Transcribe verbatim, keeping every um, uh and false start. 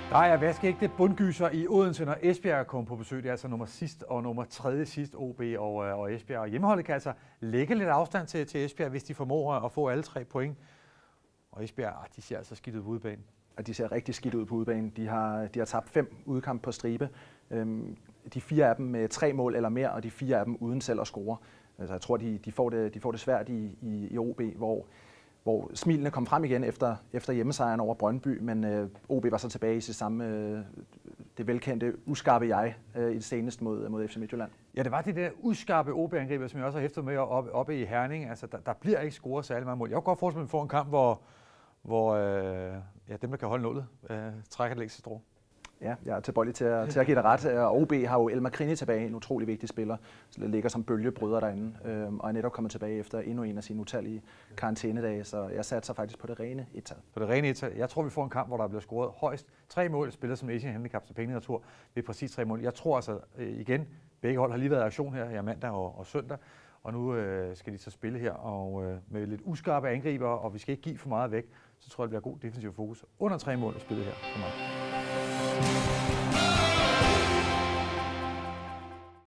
Der er vaskeægte bundgyser i Odense, når Esbjerg kommer på besøg. Det er altså nummer sidst og nummer tredje sidst O B og, og Esbjerg. Og hjemmeholdet kan altså lægge lidt afstand til, til Esbjerg, hvis de formår at få alle tre point. Og Esbjerg, de ser altså skidt ud på udebanen. Og de ser rigtig skidt ud på udebanen. De har, de har tabt fem udekampe på stribe. Øhm, de fire af dem med tre mål eller mere, og de fire af dem uden selv at score. Altså, jeg tror, de, de, får det, de får det svært i, i, i O B, hvor, hvor smilene kom frem igen efter, efter hjemmesejren over Brøndby, men øh, O B var så tilbage i sit samme, øh, det velkendte uskarpe jeg øh, i det seneste mod, mod F C Midtjylland. Ja, det var det der uskarpe O B-angriber, som jeg også har hæftet med oppe, oppe i Herning. Altså, der, der bliver ikke scoret særlig mange mål. Jeg kan godt forestille mig, at vi får en kamp, hvor, hvor øh, ja, dem, der kan holde nullet, øh, trækker det ekstra strå. Ja, jeg er tilbøjelig til at, til at give det ret. O B har jo Elmar Krini tilbage, en utrolig vigtig spiller, så det ligger som bølgebryder derinde, øh, og er netop kommet tilbage efter endnu en af sine utallige karantænedage, så jeg satser faktisk på det rene et-tal. På det rene et-tal. Jeg tror, vi får en kamp, hvor der bliver scoret højst tre mål, spiller som Asian Handicap til penge retur. Det er præcis tre mål. Jeg tror altså igen, begge hold har lige været i aktion her, her mandag og, og søndag, og nu øh, skal de så spille her og øh, med lidt uskarpe angriber, og vi skal ikke give for meget væk, så tror jeg, det bliver god defensiv fokus. Under tre mål at spille her for mig.